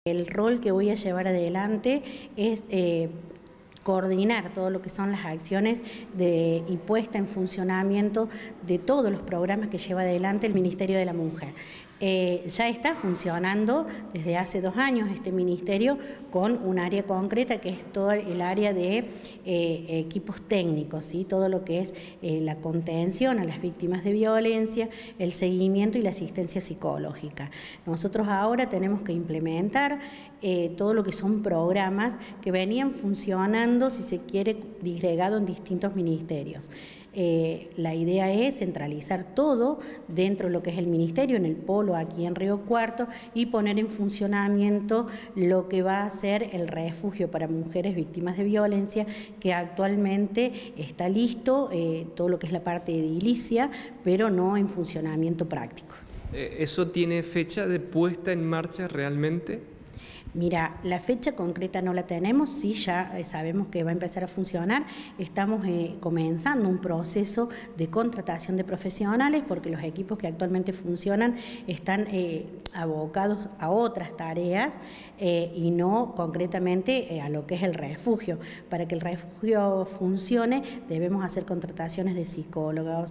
El rol que voy a llevar adelante es coordinar todo lo que son las acciones y puesta en funcionamiento de todos los programas que lleva adelante el Ministerio de la Mujer. Ya está funcionando desde hace 2 años este ministerio con un área concreta que es todo el área de equipos técnicos, ¿sí? Todo lo que es la contención a las víctimas de violencia, el seguimiento y la asistencia psicológica. Nosotros ahora tenemos que implementar todo lo que son programas que venían funcionando, si se quiere, disgregado en distintos ministerios. La idea es centralizar todo dentro de lo que es el ministerio, en el polo aquí en Río Cuarto, y poner en funcionamiento lo que va a ser el refugio para mujeres víctimas de violencia, que actualmente está listo, todo lo que es la parte edilicia, pero no en funcionamiento práctico. ¿Eso tiene fecha de puesta en marcha realmente? Mira, la fecha concreta no la tenemos, sí ya sabemos que va a empezar a funcionar. Estamos comenzando un proceso de contratación de profesionales porque los equipos que actualmente funcionan están abocados a otras tareas y no concretamente a lo que es el refugio. Para que el refugio funcione debemos hacer contrataciones de psicólogos,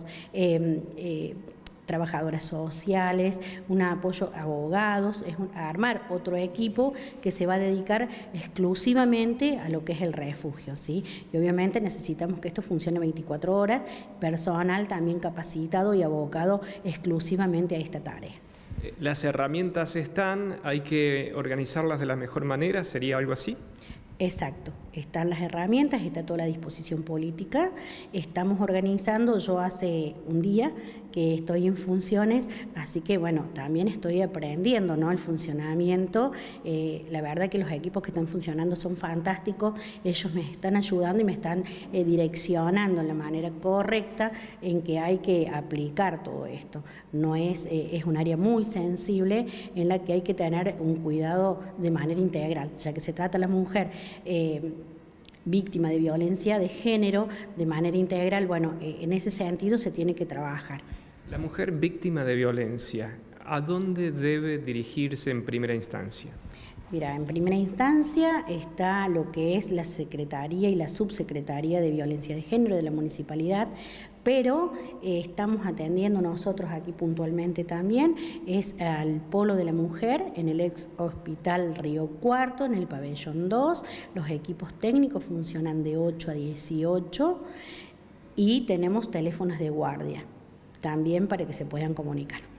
trabajadoras sociales, un apoyo a abogados, es armar otro equipo que se va a dedicar exclusivamente a lo que es el refugio, ¿sí? Y obviamente necesitamos que esto funcione 24 horas, personal también capacitado y abocado exclusivamente a esta tarea. Las herramientas están, hay que organizarlas de la mejor manera, ¿sería algo así? Exacto, están las herramientas, está toda la disposición política, estamos organizando, yo hace un día que estoy en funciones, así que bueno, también estoy aprendiendo, ¿no?, el funcionamiento. La verdad que los equipos que están funcionando son fantásticos, ellos me están ayudando y me están direccionando en la manera correcta en que hay que aplicar todo esto. No es un área muy sensible en la que hay que tener un cuidado de manera integral, ya que se trata a la mujer víctima de violencia de género de manera integral. Bueno, en ese sentido se tiene que trabajar. La mujer víctima de violencia, ¿a dónde debe dirigirse en primera instancia? Mira, en primera instancia está lo que es la Secretaría y la Subsecretaría de Violencia de Género de la Municipalidad, pero estamos atendiendo nosotros aquí puntualmente también, es al Polo de la Mujer, en el ex Hospital Río Cuarto, en el Pabellón 2, los equipos técnicos funcionan de 8 a 18 y tenemos teléfonos de guardia también para que se puedan comunicar.